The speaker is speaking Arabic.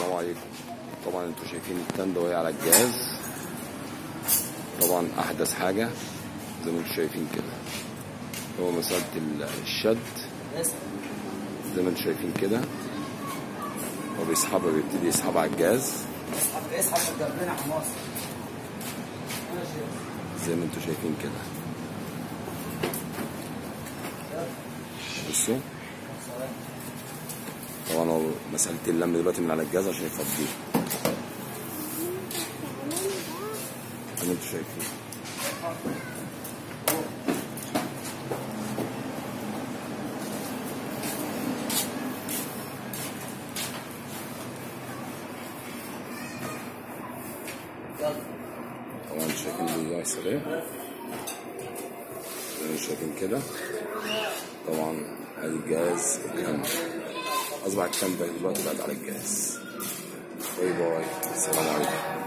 السلام عليكم. طبعا انتوا شايفين التندة وهي على الجهاز، طبعا احدث حاجة زي ما انتوا شايفين كده. هو مسألة الشد زي ما انتوا شايفين كده، هو بيسحبها، بيبتدي يسحبها على الجهاز زي ما انتوا شايفين كده. بصوا طبعا هو مسألة اللم دلوقتي من على الجهاز عشان يفضيه زي ما انتوا شايفين. طبعا انتوا شايفين اللي بيحصل ايه زي ما انتوا شايفين كده. طبعا ادي الجهاز اتلم، اصبح التندة دلوقتي بقت على الجهاز. باي باي، السلام عليكم.